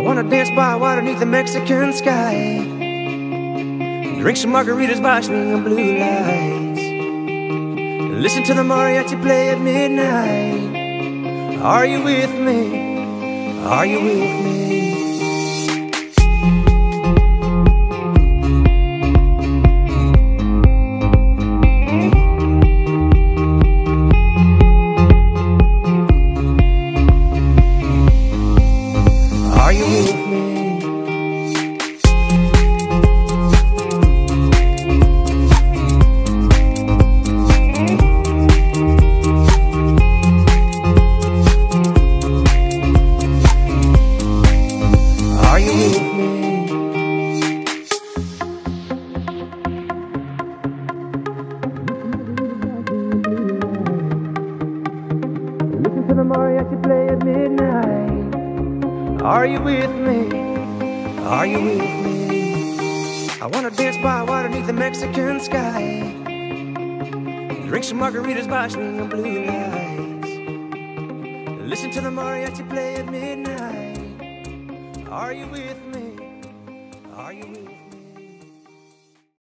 wanna dance by water beneath the Mexican sky, drink some margaritas by swinging blue lights, listen to the mariachi play at midnight. Are you with me? Are you with me? Are you with me? Are you with me? Listen to the mariachi play at midnight. Are you with me? Are you with me? I wanna dance by water beneath the Mexican sky, drink some margaritas by swinging blue lights, listen to the mariachi play at midnight. Are you with me? Are you with me?